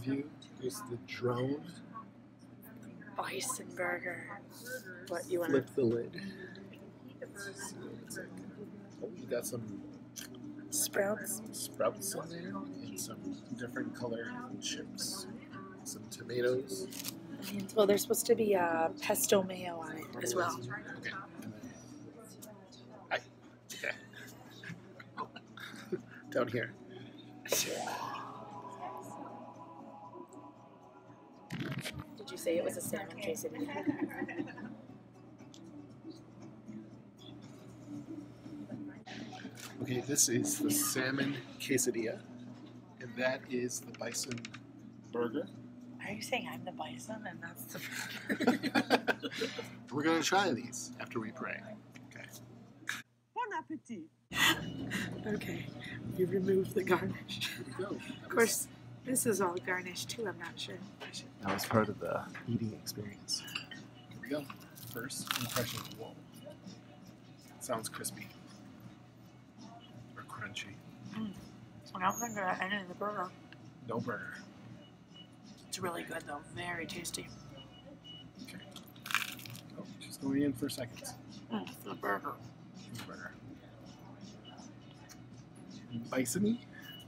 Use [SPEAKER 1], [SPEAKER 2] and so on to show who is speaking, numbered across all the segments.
[SPEAKER 1] view. There's the drone.
[SPEAKER 2] Bison burger. What you want?
[SPEAKER 1] Flip the lid. Oh, you got some
[SPEAKER 2] Sprouts.
[SPEAKER 1] sprouts in there and some different colored chips. Some tomatoes.
[SPEAKER 2] Well, there's supposed to be pesto mayo on it as well.
[SPEAKER 1] Okay. Hi. Okay. Down here.
[SPEAKER 2] Did you say it was a salmon quesadilla?
[SPEAKER 1] Okay, this is the salmon quesadilla, and that is the bison burger.
[SPEAKER 2] Are you saying I'm the bison and that's the
[SPEAKER 1] We're gonna try these after we pray. Okay.
[SPEAKER 3] Bon appetit.
[SPEAKER 2] Okay, you remove the garnish.
[SPEAKER 1] Here we go.
[SPEAKER 2] Of course, this is all garnished too, I'm not sure.
[SPEAKER 1] That was part of the eating experience. Here we go. First impression. Whoa. Sounds crispy. Or crunchy.
[SPEAKER 2] I don't think I ended the burger.
[SPEAKER 1] No burger.
[SPEAKER 2] It's really good though, very tasty.
[SPEAKER 1] Okay. Oh, she's going in for seconds.
[SPEAKER 2] The burger.
[SPEAKER 1] Burger. Bison-y?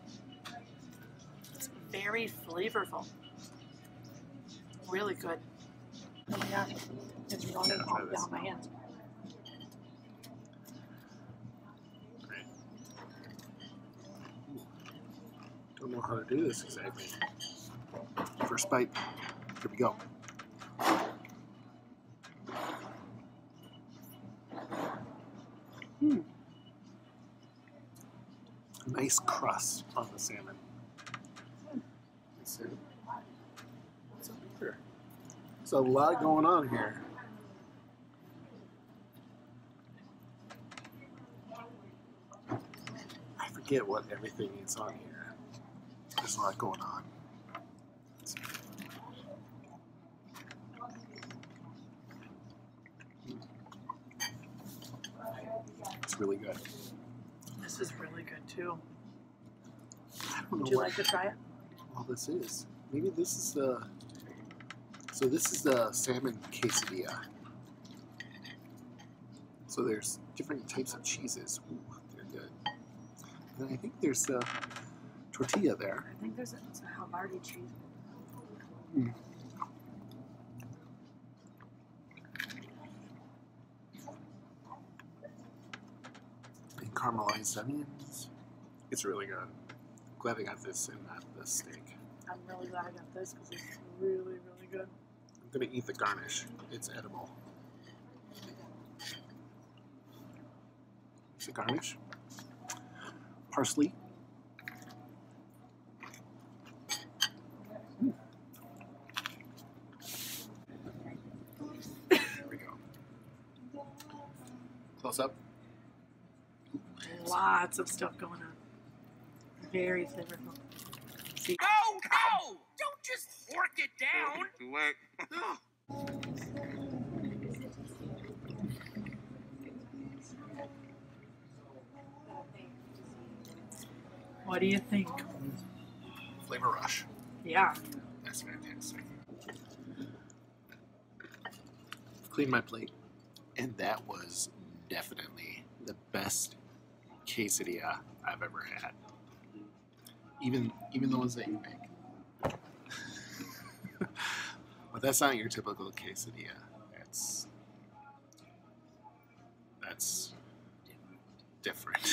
[SPEAKER 2] It's very flavorful. Really good. Oh my gosh, it's running
[SPEAKER 1] Gotta try
[SPEAKER 2] off
[SPEAKER 1] this.
[SPEAKER 2] down my hands.
[SPEAKER 1] Great. Don't know how to do this exactly. First bite. Here we go. Nice crust on the salmon. Let's see. What's up here? There's a lot going on here. I forget what everything is on here. There's a lot going on. Let's see. It's really good.
[SPEAKER 2] This is really good too.
[SPEAKER 1] I don't know
[SPEAKER 2] Would you
[SPEAKER 1] what
[SPEAKER 2] like to try it?
[SPEAKER 1] all this is. Maybe this is the. So this is the salmon quesadilla. So there's different types of cheeses. Ooh, they're good. And I think there's the tortilla there.
[SPEAKER 2] I think there's a Havarti cheese.
[SPEAKER 1] And caramelized onions. It's really good. Glad I got this and not the steak.
[SPEAKER 2] I'm really glad I got this because it's really, really good.
[SPEAKER 1] I'm gonna eat the garnish. It's edible. Here's the garnish. Parsley. There we go. Close up.
[SPEAKER 2] Lots of stuff going on. Very flavorful. See,
[SPEAKER 3] No! Don't just fork it down!
[SPEAKER 4] Too late.
[SPEAKER 2] what do you think?
[SPEAKER 1] Flavor rush.
[SPEAKER 2] Yeah.
[SPEAKER 1] That's fantastic. Cleaned my plate, and that was definitely the best quesadilla I've ever had. Even the ones that you make. But that's not your typical quesadilla. That's different.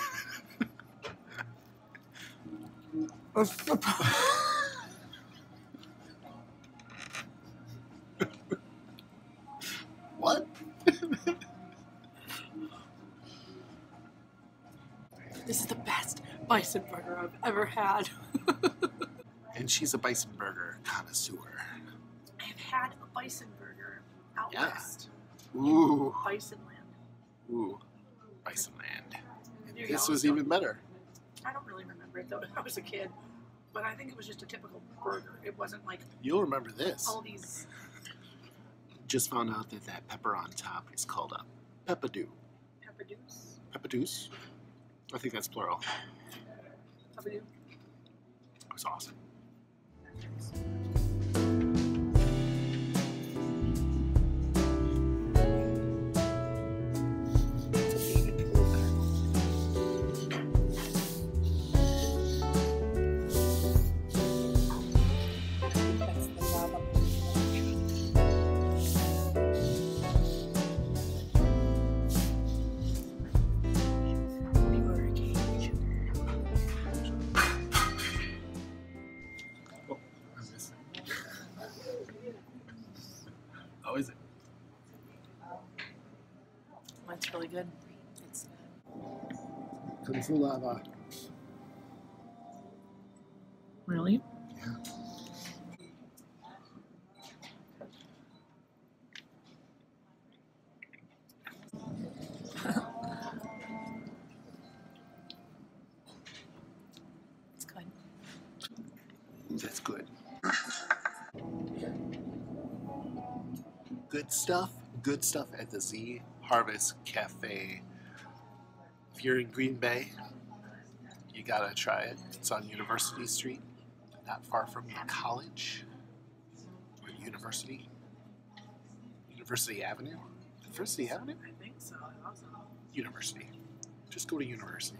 [SPEAKER 1] What?
[SPEAKER 2] This is the best bison burger I've ever had.
[SPEAKER 1] And she's a bison burger connoisseur.
[SPEAKER 2] I've had a bison burger out
[SPEAKER 1] Yeah.
[SPEAKER 2] west.
[SPEAKER 1] Ooh.
[SPEAKER 2] Bison land.
[SPEAKER 1] Ooh. Bison land. And
[SPEAKER 2] Near
[SPEAKER 1] this was
[SPEAKER 2] Yellowstone.
[SPEAKER 1] even better.
[SPEAKER 2] I don't really remember it though. I was a kid. But I think it was just a typical burger. It wasn't like
[SPEAKER 1] You'll remember this.
[SPEAKER 2] all these.
[SPEAKER 1] Just found out that that pepper on top is called a peppadew.
[SPEAKER 2] Peppadews.
[SPEAKER 1] Peppadews? I think that's plural.
[SPEAKER 2] Peppadew.
[SPEAKER 1] It was awesome.
[SPEAKER 2] That's the lava. You are a cage.
[SPEAKER 1] Oh, I'm missing. How is it?
[SPEAKER 2] That's really good. It's
[SPEAKER 1] Kung Fu lava.
[SPEAKER 2] really.
[SPEAKER 1] Yeah.
[SPEAKER 2] It's good.
[SPEAKER 1] That's good. Good stuff. Good stuff at the Z Harvest Cafe. If you're in Green Bay, you gotta try it. It's on University Street, not far from the college or University. University Avenue. University Avenue?
[SPEAKER 2] I think so. Awesome.
[SPEAKER 1] University. Just go to University.